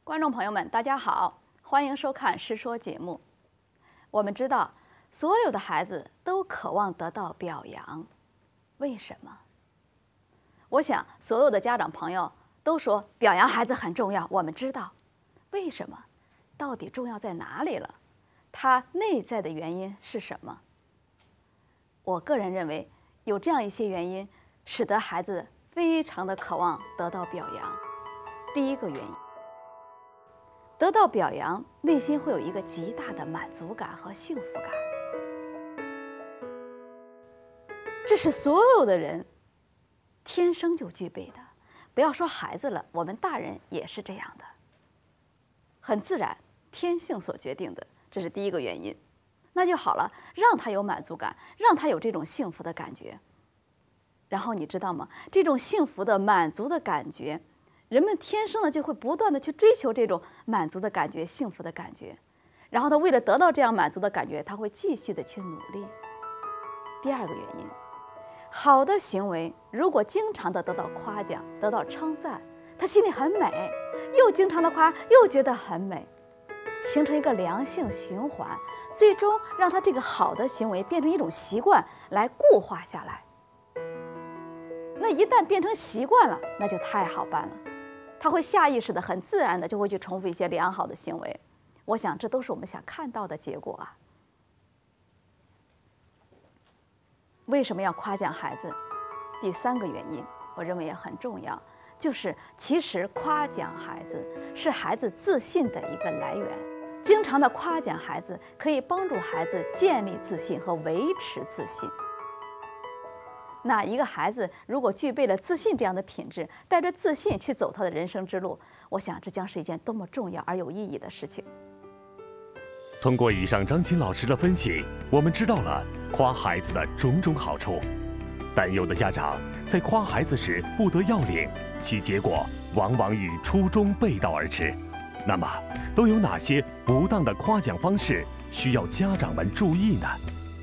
观众朋友们，大家好，欢迎收看《师说》节目。我们知道，所有的孩子都渴望得到表扬，为什么？我想，所有的家长朋友都说表扬孩子很重要。我们知道，为什么？到底重要在哪里了？它内在的原因是什么？我个人认为，有这样一些原因，使得孩子非常的渴望得到表扬。第一个原因，得到表扬，内心会有一个极大的满足感和幸福感。这是所有的人天生就具备的，不要说孩子了，我们大人也是这样的，很自然，天性所决定的，这是第一个原因。那就好了，让他有满足感，让他有这种幸福的感觉。然后你知道吗？这种幸福的、满足的感觉，人们天生的就会不断的去追求这种满足的感觉、幸福的感觉。然后他为了得到这样满足的感觉，他会继续的去努力。第二个原因，好的行为如果经常的得到夸奖、得到称赞，他心里很美，又经常的夸，又觉得很美，形成一个良性循环，最终让他这个好的行为变成一种习惯来固化下来。那一旦变成习惯了，那就太好办了，他会下意识的、很自然的就会去重复一些良好的行为。我想这都是我们想看到的结果啊。为什么要夸奖孩子？第三个原因，我认为也很重要，就是其实夸奖孩子是孩子自信的一个来源。经常的夸奖孩子，可以帮助孩子建立自信和维持自信。那一个孩子如果具备了自信这样的品质，带着自信去走他的人生之路，我想这将是一件多么重要而有意义的事情。 通过以上张琴老师的分析，我们知道了夸孩子的种种好处，但有的家长在夸孩子时不得要领，其结果往往与初衷背道而驰。那么，都有哪些不当的夸奖方式需要家长们注意呢？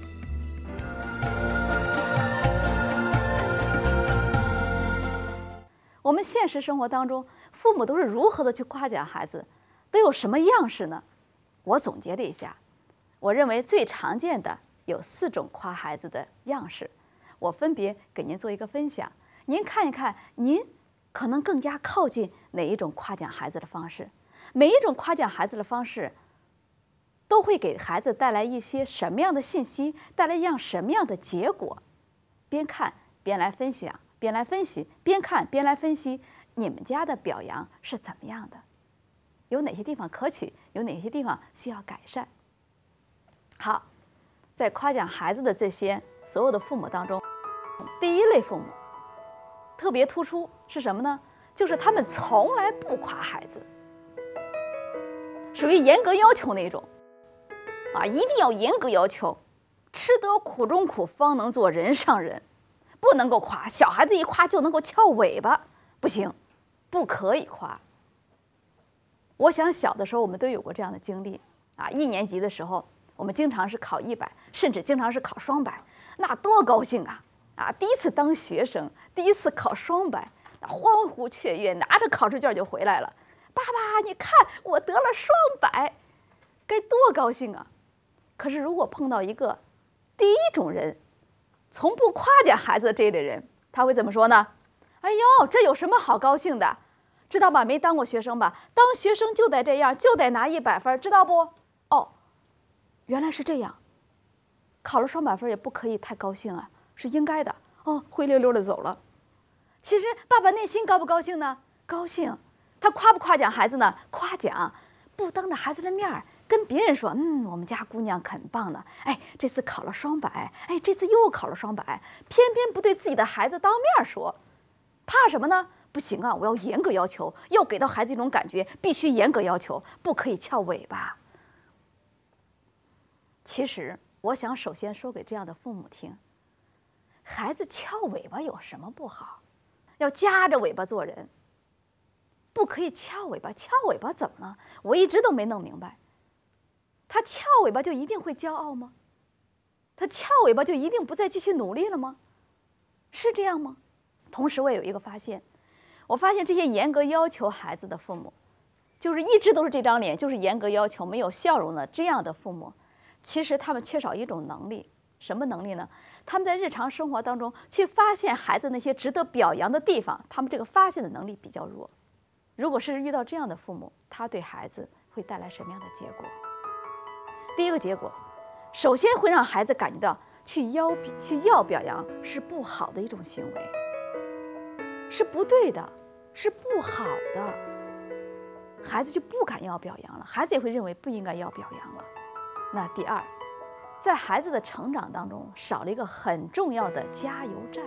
我们现实生活当中，父母都是如何的去夸奖孩子，都有什么样式呢？我总结了一下，我认为最常见的有4种夸孩子的样式，我分别给您做一个分享，您看一看，您可能更加靠近哪一种夸奖孩子的方式？每一种夸奖孩子的方式，都会给孩子带来一些什么样的信息，带来一样什么样的结果？边看边来分享。边来分析，边看边来分析，你们家的表扬是怎么样的？有哪些地方可取？有哪些地方需要改善？好，在夸奖孩子的这些所有的父母当中，第一类父母特别突出是什么呢？就是他们从来不夸孩子，属于严格要求那种啊，一定要严格要求，吃得苦中苦，方能做人上人。不能够夸，小孩子一夸就能够翘尾巴，不行，不可以夸。我想小的时候我们都有过这样的经历啊，1年级的时候，我们经常是考100，甚至经常是考双百，那多高兴啊！啊，第一次当学生，第一次考双百，那欢呼雀跃，拿着考试卷就回来了。爸爸，你看我得了双百，该多高兴啊！可是如果碰到一个第一种人，从不夸奖孩子的这一类人，他会怎么说呢？哎呦，这有什么好高兴的？知道吧？没当过学生吧？当学生就得这样，就得拿100分，知道不？哦，原来是这样。考了双百分也不可以太高兴啊，是应该的。哦，灰溜溜的走了。其实爸爸内心高不高兴呢？高兴。他夸不夸奖孩子呢？夸奖，不当着孩子的面儿。跟别人说，我们家姑娘很棒的，哎，这次考了双百，哎，这次又考了双百，偏偏不对自己的孩子当面说，怕什么呢？不行啊，我要严格要求，要给到孩子一种感觉，必须严格要求，不可以翘尾巴。其实，我想首先说给这样的父母听，孩子翘尾巴有什么不好？要夹着尾巴做人，不可以翘尾巴。翘尾巴怎么了？我一直都没弄明白。他翘尾巴就一定会骄傲吗？他翘尾巴就一定不再继续努力了吗？是这样吗？同时，我也有一个发现，我发现这些严格要求孩子的父母， 就是一直都是这张脸，就是严格要求、没有笑容的这样的父母，其实他们缺少一种能力，什么能力呢？他们在日常生活当中去发现孩子那些值得表扬的地方，他们这个发现的能力比较弱。如果是遇到这样的父母，他对孩子会带来什么样的结果？第一个结果，首先会让孩子感觉到去要表扬是不好的一种行为，是不对的，是不好的。孩子就不敢要表扬了，孩子也会认为不应该要表扬了。那第二，在孩子的成长当中少了一个很重要的加油站。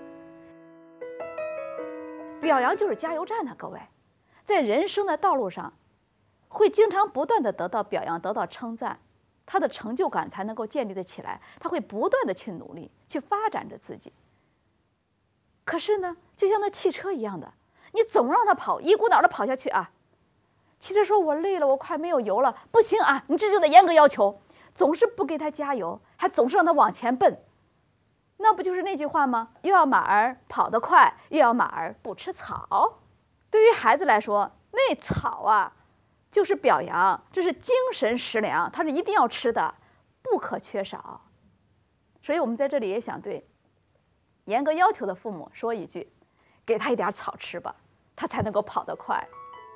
表扬就是加油站呢，各位，在人生的道路上，会经常不断的得到表扬，得到称赞，他的成就感才能够建立得起来，他会不断的去努力，去发展着自己。可是呢，就像那汽车一样的，你总让他跑，一股脑的跑下去啊。汽车说我累了，我快没有油了，不行啊，你这就得严格要求，总是不给他加油，还总是让他往前奔，那不就是那句话吗？又要马儿跑得快，又要马儿不吃草。对于孩子来说，那草啊就是表扬，这是精神食粮，它是一定要吃的，不可缺少。所以我们在这里也想对严格要求的父母说一句，给他一点草吃吧，他才能够跑得快。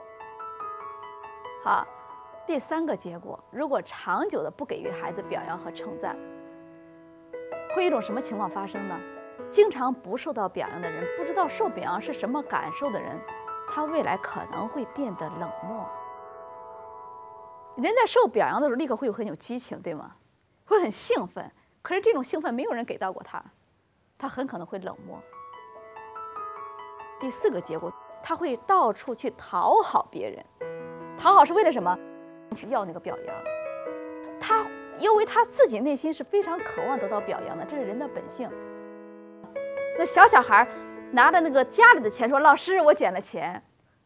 好，第三个结果，如果长久的不给予孩子表扬和称赞，会有一种什么情况发生呢？经常不受到表扬的人，不知道受表扬是什么感受的人，他未来可能会变得冷漠。人在受表扬的时候，立刻会很有激情，对吗？会很兴奋，可是这种兴奋没有人给到过他，他很可能会冷漠。第四个结果，他会到处去讨好别人。讨好是为了什么？去要那个表扬。他因为他自己内心是非常渴望得到表扬的，这是人的本性。那小孩拿着那个家里的钱说：“老师，我捡了钱。”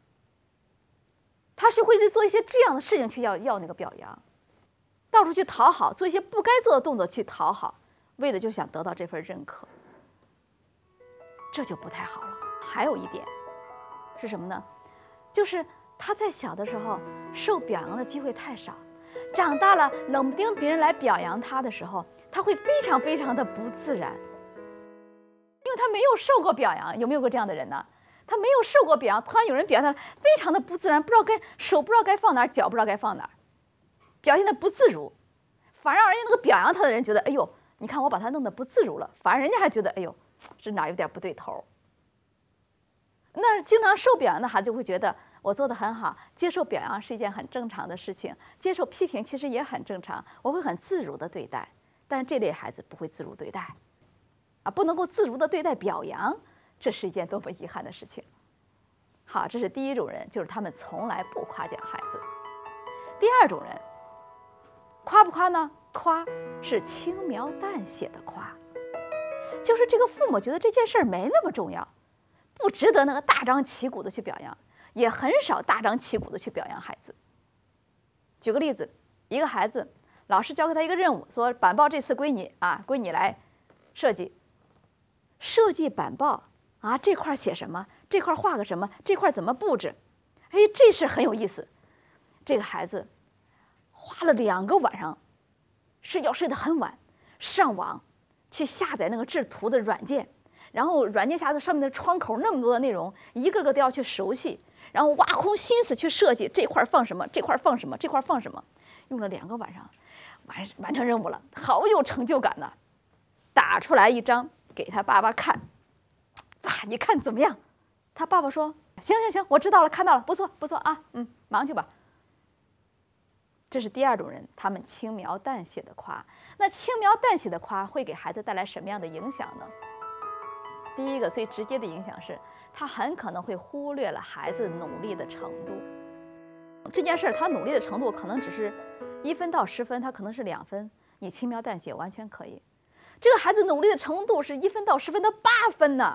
他是会去做一些这样的事情去要那个表扬，到处去讨好，做一些不该做的动作去讨好，为的就想得到这份认可。这就不太好了。还有一点是什么呢？就是他在小的时候受表扬的机会太少，长大了冷不丁别人来表扬他的时候，他会非常非常的不自然，因为他没有受过表扬。有没有过这样的人呢？他没有受过表扬，突然有人表扬他，非常的不自然，不知道手不知道该放哪儿，脚不知道该放哪儿，表现的不自如，反而人家那个表扬他的人觉得，哎呦，你看我把他弄得不自如了，反而人家还觉得，哎呦，这哪有点不对头。那经常受表扬的孩子就会觉得我做得很好，接受表扬是一件很正常的事情，接受批评其实也很正常，我会很自如的对待。但是这类孩子不会自如对待，不能够自如的对待表扬，这是一件多么遗憾的事情。好，这是第一种人，就是他们从来不夸奖孩子。第二种人，夸不夸呢？夸是轻描淡写的夸，就是这个父母觉得这件事儿没那么重要，不值得那个大张旗鼓的去表扬，也很少大张旗鼓的去表扬孩子。举个例子，一个孩子，老师交给他一个任务，说板报这次归你啊，归你来设计。设计板报啊，这块写什么？这块画个什么？这块怎么布置？哎，这事很有意思。这个孩子花了2个晚上，睡觉睡得很晚，上网去下载那个制图的软件。然后软件下的上面的窗口那么多的内容，一个个都要去熟悉，然后挖空心思去设计这块放什么，这块放什么，这块放什么，用了2个晚上，完成任务了，好有成就感呢。打出来一张给他爸爸看，你看怎么样？他爸爸说：“行，我知道了，看到了，不错啊，忙去吧。”这是第二种人，他们轻描淡写的夸。那轻描淡写的夸会给孩子带来什么样的影响呢？第一个最直接的影响是，他很可能会忽略了孩子努力的程度。这件事他努力的程度可能只是1分到10分，他可能是2分，你轻描淡写完全可以。这个孩子努力的程度是1分到10分，他8分呢。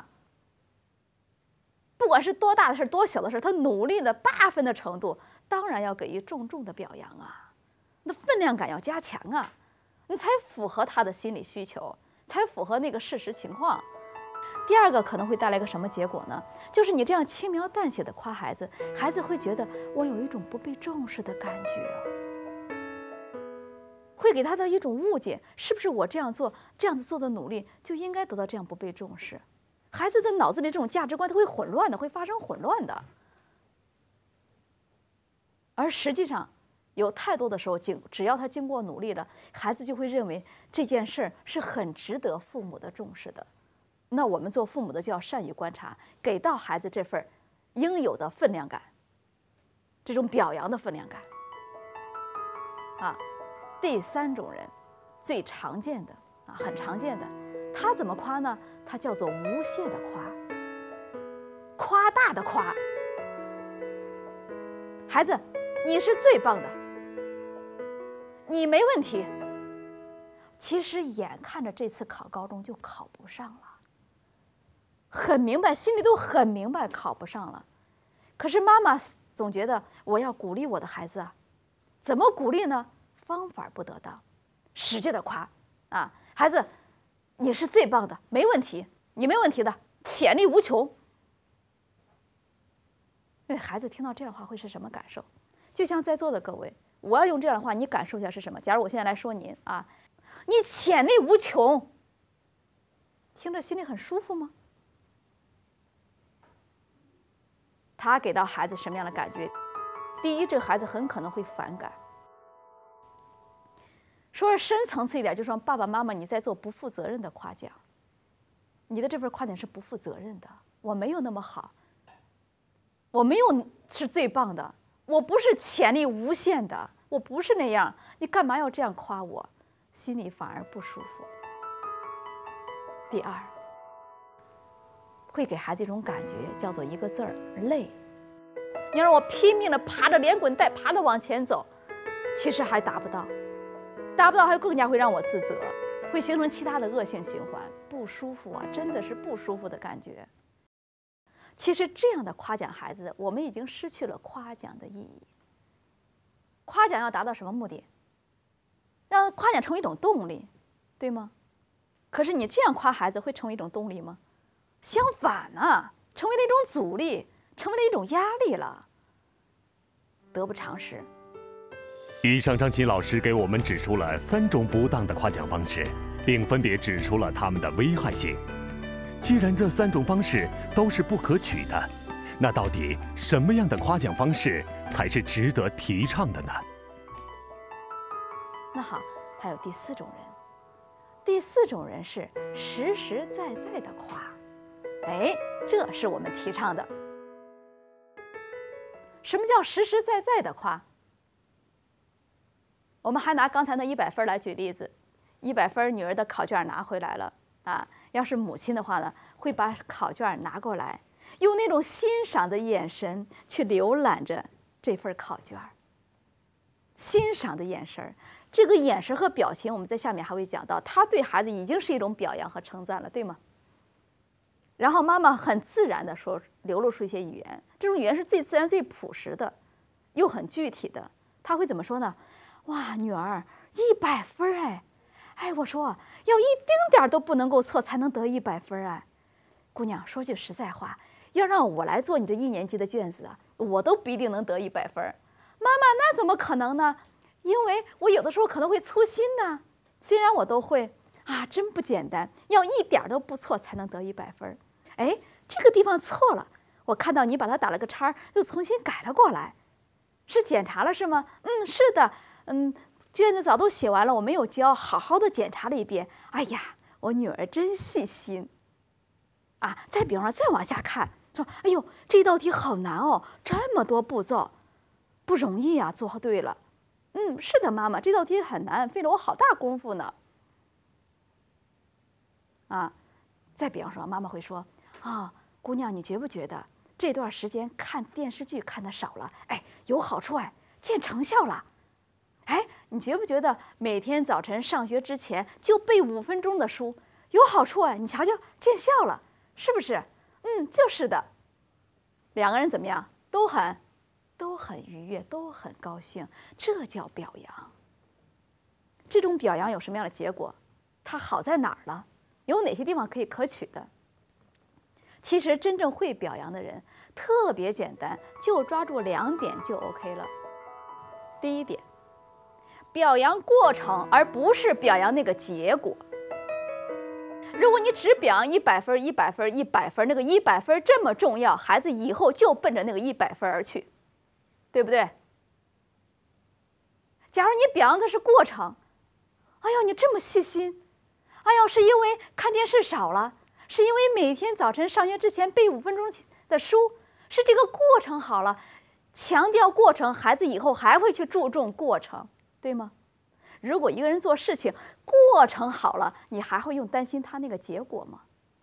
不管是多大的事，多小的事，他努力的8分的程度，当然要给予重重的表扬啊，那分量感要加强啊，你才符合他的心理需求，才符合那个事实情况。 第二个可能会带来一个什么结果呢？就是你这样轻描淡写的夸孩子，孩子会觉得我有一种不被重视的感觉，会给他的一种误解，是不是我这样做的努力就应该得到这样不被重视？孩子的脑子里这种价值观它会混乱的，会发生混乱的。而实际上，有太多的时候，只要他经过努力了，孩子就会认为这件事儿是很值得父母的重视的。那我们做父母的就要善于观察，给到孩子这份应有的分量感，这种表扬的分量感。第三种人，最常见的很常见的，他怎么夸呢？他叫做无限的夸，夸大的夸。孩子，你是最棒的，你没问题。其实眼看着这次考高中就考不上了，很明白，心里都很明白考不上了。可是妈妈总觉得我要鼓励我的孩子啊，怎么鼓励呢？方法不得当，使劲的夸孩子，你是最棒的，没问题，你没问题的，潜力无穷。那孩子听到这样的话会是什么感受？就像在座的各位，我要用这样的话，你感受一下是什么？假如我现在来说您你潜力无穷，听着心里很舒服吗？他给到孩子什么样的感觉？第一，这个孩子很可能会反感。说是深层次一点，就是说爸爸妈妈你在做不负责任的夸奖，你的这份夸奖是不负责任的。我没有那么好，我没有是最棒的，我不是潜力无限的，我不是那样，你干嘛要这样夸我？心里反而不舒服。第二，会给孩子一种感觉，叫做一个字儿累。你让我拼命的爬着连滚带爬的往前走，其实还达不到，还更加会让我自责，会形成其他的恶性循环，不舒服啊，真的是不舒服的感觉。其实这样的夸奖孩子，我们已经失去了夸奖的意义。夸奖要达到什么目的？让夸奖成为一种动力，对吗？可是你这样夸孩子会成为一种动力吗？相反呢，成为了一种阻力，成为了一种压力了，得不偿失。 以上张琴老师给我们指出了3种不当的夸奖方式，并分别指出了它们的危害性。既然这3种方式都是不可取的，那到底什么样的夸奖方式才是值得提倡的呢？ 那好，还有第4种人。第4种人是实实在在的夸，这是我们提倡的。什么叫实实在在的夸？我们还拿刚才那100分来举例子，100分女儿的考卷拿回来了要是母亲的话呢，会把考卷拿过来，用那种欣赏的眼神去浏览着这份考卷。欣赏的眼神，这个眼神和表情，我们在下面还会讲到，他对孩子已经是一种表扬和称赞了，对吗？然后妈妈很自然的流露出一些语言，这种语言是最自然、最朴实的，又很具体的。他会怎么说呢？哇，女儿100分我说要一丁点都不能够错才能得100分姑娘，说句实在话，要让我来做你这1年级的卷子我都不一定能得100分。妈妈，那怎么可能呢？因为我有的时候可能会粗心呢。虽然我都会真不简单，要一点都不错才能得100分。这个地方错了，我看到你把它打了个叉，又重新改了过来，是检查了是吗？是的，卷子早都写完了，我没有交，好好的检查了一遍。哎呀，我女儿真细心再比方说，再往下看，说哎呦，这道题好难哦，这么多步骤，不容易做对了。是的，妈妈，这道题很难，费了我好大功夫呢。再比方说，妈妈会说姑娘，你觉不觉得这段时间看电视剧看的少了？有好处见成效了。你觉不觉得每天早晨上学之前就背5分钟的书有好处你瞧瞧，见效了，是不是？就是的。2个人怎么样？都很愉悦，都很高兴，这叫表扬。这种表扬有什么样的结果？它好在哪儿了？有哪些地方可以可取的？ 其实真正会表扬的人特别简单，就抓住2点就 OK 了。第一点，表扬过程，而不是表扬那个结果。如果你只表扬100分、100分、100分，那个100分这么重要，孩子以后就奔着那个100分而去，对不对？假如你表扬的是过程，哎呦，你这么细心，哎呦，是因为看电视少了，是因为每天早晨上学之前背5分钟的书，是这个过程好了，强调过程，孩子以后还会去注重过程，对吗？如果一个人做事情过程好了，你还会用担心他那个结果吗？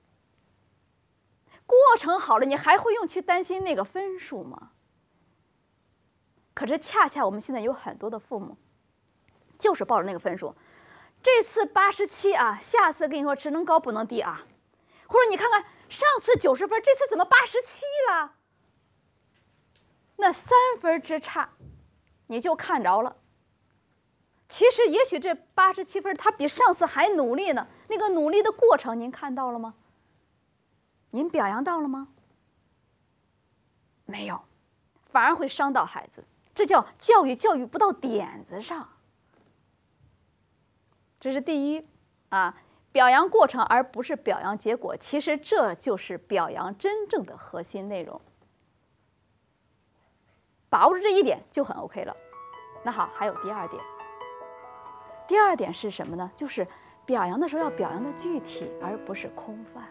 过程好了，你还会用去担心那个分数吗？可是恰恰我们现在有很多的父母，就是抱着那个分数，这次87啊，下次跟你说只能高不能低啊，或者你看看上次90分，这次怎么87了？那3分之差，你就看着了。其实也许这87分他比上次还努力呢，那个努力的过程您看到了吗？您表扬到了吗？没有，反而会伤到孩子，这叫教育不到点子上。这是第一啊，表扬过程而不是表扬结果，其实这就是表扬真正的核心内容。把握住这一点就很 OK 了。那好，还有第2点。第2点是什么呢？就是表扬的时候要表扬的具体，而不是空泛。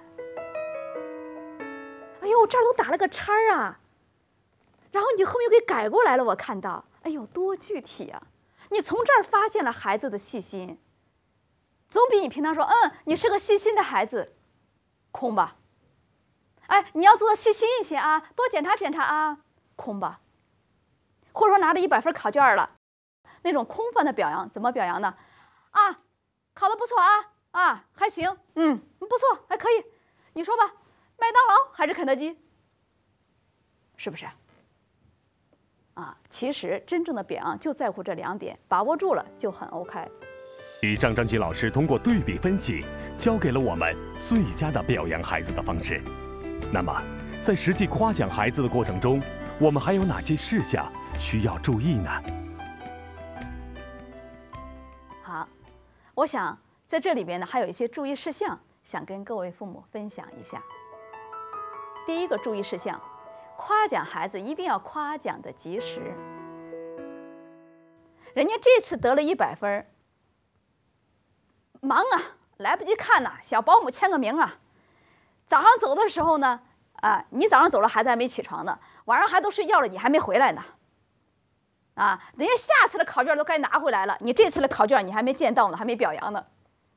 哎呦，这儿都打了个叉啊，然后你后面又给改过来了，我看到，哎呦，多具体啊！你从这儿发现了孩子的细心，总比你平常说你是个细心的孩子空吧？哎，你要做的细心一些啊，多检查检查啊，空吧？或者说拿着100分考卷了，那种空泛的表扬怎么表扬呢？啊，考得不错啊，还行，不错，还可以。你说吧，麦当劳还是肯德基？是不是？啊，其实真正的表扬就在乎这2点，把握住了就很 OK。 以上张琪老师通过对比分析，教给了我们最佳的表扬孩子的方式。那么，在实际夸奖孩子的过程中，我们还有哪些事项需要注意呢？ 好，我想在这里边呢，还有一些注意事项，想跟各位父母分享一下。第一个注意事项，夸奖孩子一定要夸奖的及时。人家这次得了100分，忙啊，来不及看呐，小保姆签个名啊。早上走的时候呢，你早上走了，孩子还没起床呢，晚上孩子都睡觉了，你还没回来呢。人家下次的考卷都该拿回来了，你这次的考卷你还没见到呢，还没表扬呢。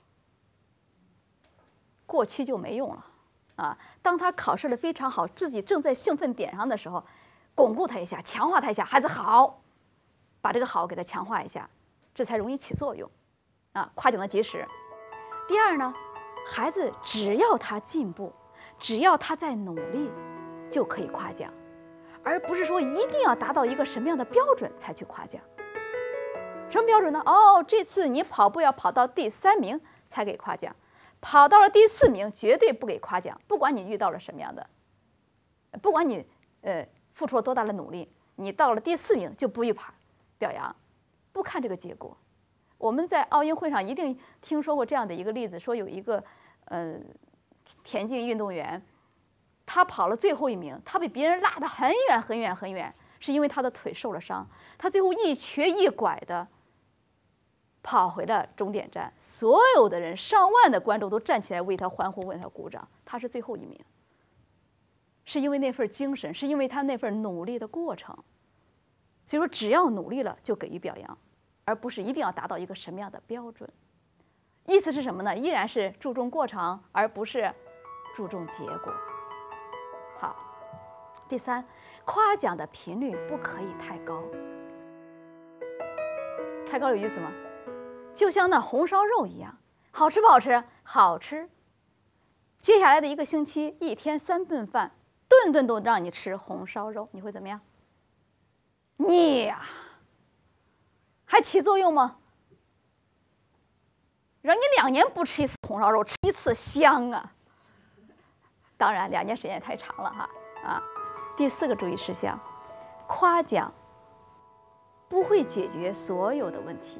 过期就没用了当他考试的非常好，自己正在兴奋点上的时候，巩固他一下，强化他一下，孩子好，把这个好给他强化一下，这才容易起作用夸奖的及时。第2呢，孩子只要他进步，只要他在努力，就可以夸奖，而不是说一定要达到一个什么样的标准才去夸奖。什么标准呢？这次你跑步要跑到第3名才给夸奖，跑到了第4名绝对不给夸奖，不管你遇到了什么样的，不管你付出了多大的努力，你到了第4名就不予表扬，不看这个结果。我们在奥运会上一定听说过这样的一个例子，说有一个田径运动员，他跑了最后1名，他被别人拉得很远很远很远，是因为他的腿受了伤，他最后一瘸一拐的跑回了终点站，所有的人上万的观众都站起来为他欢呼，为他鼓掌，他是最后1名，是因为那份精神，是因为他那份努力的过程。所以说只要努力了就给予表扬，而不是一定要达到一个什么样的标准。意思是什么呢？依然是注重过程，而不是注重结果。好，第3，夸奖的频率不可以太高。太高有意思吗？就像那红烧肉一样，好吃不好吃？好吃。接下来的1个星期，1天3顿饭，顿顿都让你吃红烧肉，你会怎么样？腻呀，还起作用吗？让你2年不吃1次红烧肉，吃1次香啊！ 当然2年时间也太长了哈啊。第4个注意事项，夸奖不会解决所有的问题。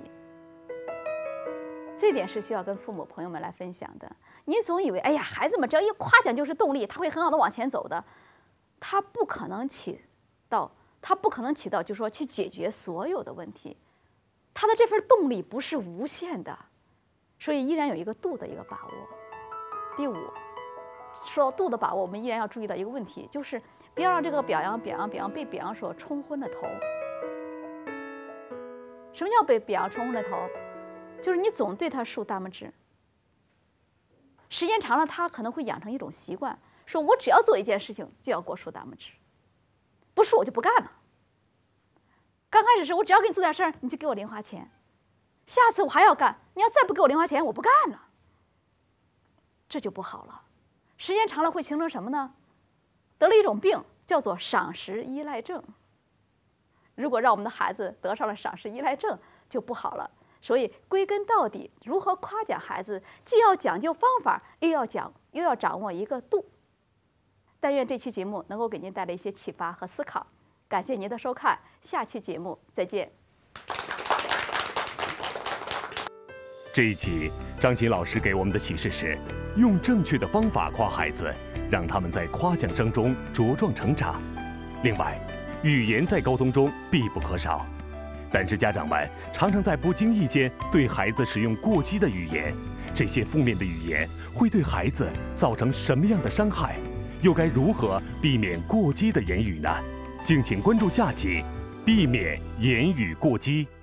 这点是需要跟父母朋友们来分享的。你总以为，哎呀，孩子们只要一夸奖就是动力，他会很好的往前走的，他不可能起到，就是说去解决所有的问题。他的这份动力不是无限的，所以依然有一个度的一个把握。第5，说到度的把握，我们依然要注意到一个问题，就是不要让这个表扬被表扬所冲昏了头。什么叫被表扬冲昏了头？就是你总对他竖大拇指，时间长了，他可能会养成一种习惯，说我只要做一件事情就要给我竖大拇指，不竖我就不干了。刚开始是我只要给你做点事儿，你就给我零花钱，下次我还要干，你要再不给我零花钱，我不干了。这就不好了，时间长了会形成什么呢？得了一种病，叫做赏识依赖症。如果让我们的孩子得上了赏识依赖症，就不好了。所以归根到底，如何夸奖孩子，既要讲究方法，又要掌握一个度。但愿这期节目能够给您带来一些启发和思考。感谢您的收看，下期节目再见。 这一集，张琴老师给我们的启示是：用正确的方法夸孩子，让他们在夸奖声中茁壮成长。另外，语言在沟通中必不可少。但是家长们常常在不经意间对孩子使用过激的语言，这些负面的语言会对孩子造成什么样的伤害？又该如何避免过激的言语呢？敬请关注下集，避免言语过激。